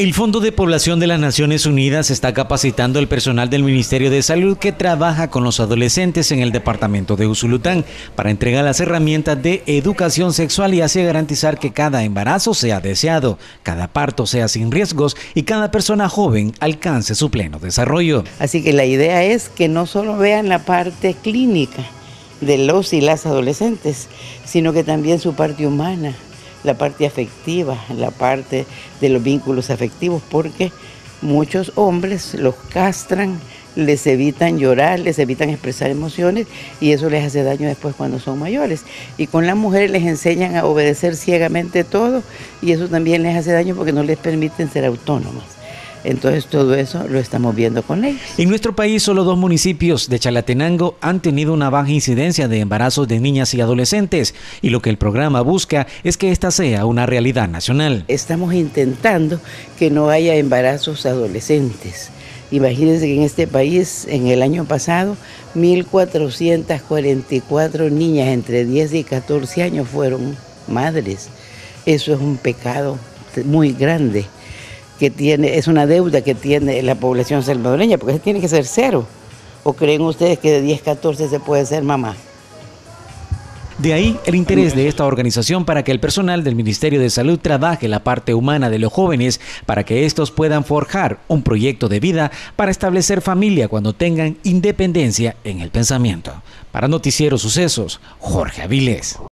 El Fondo de Población de las Naciones Unidas está capacitando al personal del Ministerio de Salud que trabaja con los adolescentes en el departamento de Usulután para entregar las herramientas de educación sexual y así garantizar que cada embarazo sea deseado, cada parto sea sin riesgos y cada persona joven alcance su pleno desarrollo. Así que la idea es que no solo vean la parte clínica de los y las adolescentes, sino que también su parte humana, la parte afectiva, la parte de los vínculos afectivos, porque muchos hombres los castran, les evitan llorar, les evitan expresar emociones y eso les hace daño después cuando son mayores. Y con las mujeres les enseñan a obedecer ciegamente todo y eso también les hace daño porque no les permiten ser autónomas. Entonces todo eso lo estamos viendo con ellos. En nuestro país solo 2 municipios de Chalatenango han tenido una baja incidencia de embarazos de niñas y adolescentes y lo que el programa busca es que esta sea una realidad nacional. Estamos intentando que no haya embarazos adolescentes. Imagínense que en este país en el año pasado 1.444 niñas entre 10 y 14 años fueron madres. Eso es un pecado muy grande. Es una deuda que tiene la población salvadoreña, porque tiene que ser 0. ¿O creen ustedes que de 10 a 14 se puede ser mamá? De ahí el interés de esta organización para que el personal del Ministerio de Salud trabaje la parte humana de los jóvenes para que estos puedan forjar un proyecto de vida para establecer familia cuando tengan independencia en el pensamiento. Para Noticiero Sucesos, Jorge Avilés.